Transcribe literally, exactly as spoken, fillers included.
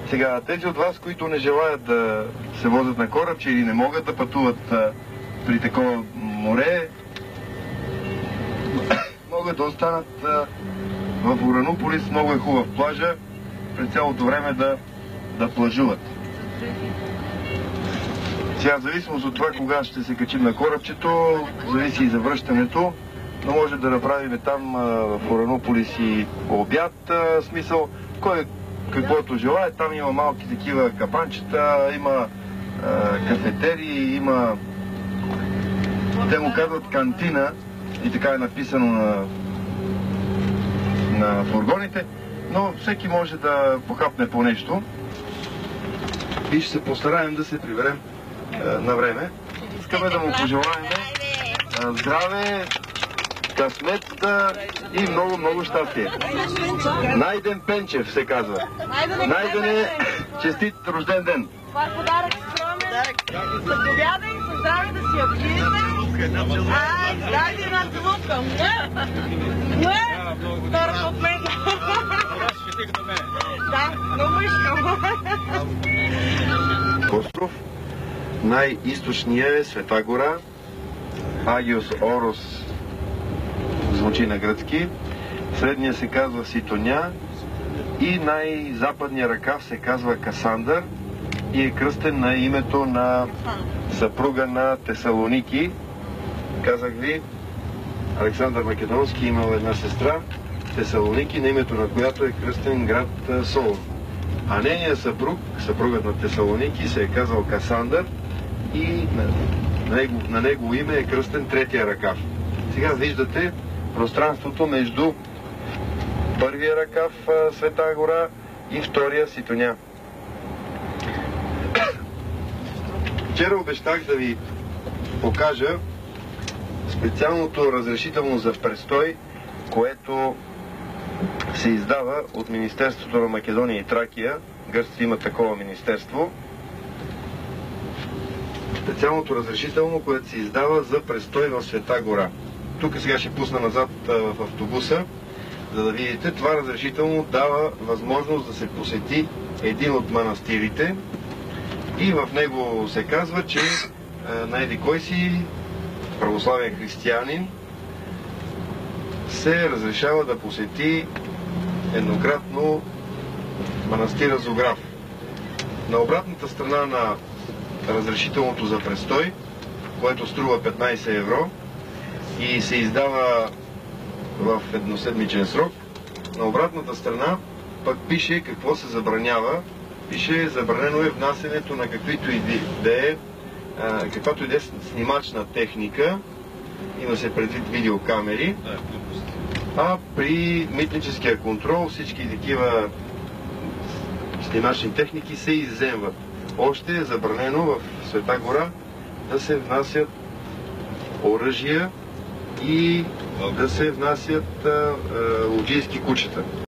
Сега, тези от вас, които не желаят да се возят на корабче или не могат да пътуват а, при такова море, могат да останат а, в Уранополис. Много е хубав плажа, през цялото време да, да плажуват. Сега, в зависимост от това кога ще се качим на корабчето, зависи и за връщането, но може да направим там а, в Уранополис и обяд, а, смисъл, кой каквото желая. Там има малки такива капанчета, има а, кафетерии, има, те му казват кантина и така е написано на, на фургоните, но всеки може да похапне по нещо и ще се постараем да се приберем а, на време. Искаме да му пожелаем а, здраве, късмет и много-много щастие. Найден Пенчев се казва. Найден е честит рожден ден. Това е подарък скромен. Заповядай, със здраве да си обживате. Ай, дайте една целувка. Муе! Втората от мен. Да, много искам. Остров. Най-източният е Света гора. Агиос Орос звучи на гръцки. Средния се казва Ситоня и най-западния ръкав се казва Касандър и е кръстен на името на съпруга на Тесалоники. Казах ви, Александър Македонски имал една сестра, Тесалоники, на името на която е кръстен град Солун. А нейният съпруг, съпругът на Тесалоники, се е казал Касандър и на него, на него име е кръстен третия ръкав. Сега виждате пространството между първия ръкав Света гора и втория Ситоня. Вчера обещах да ви покажа специалното разрешително за престой, което се издава от Министерството на Македония и Тракия. Гърците има такова министерство. Специалното разрешително, което се издава за престой в Света гора. Тук сега ще пусна назад в автобуса, за да видите. Това разрешително дава възможност да се посети един от манастирите и в него се казва, че на еди кой си православен християнин се разрешава да посети еднократно манастира Зограф. На обратната страна на разрешителното за престой, което струва петнайсет евро и се издава в едноседмичен срок, на обратната страна пък пише какво се забранява. Пише: забранено е внасянето на каквито и да е, каквато и да е снимачна техника, има се предвид видеокамери, а при митническия контрол всички такива снимачни техники се изземват. Още е забранено в Света гора да се внасят оръжия и да се внасят лоджийски кучета.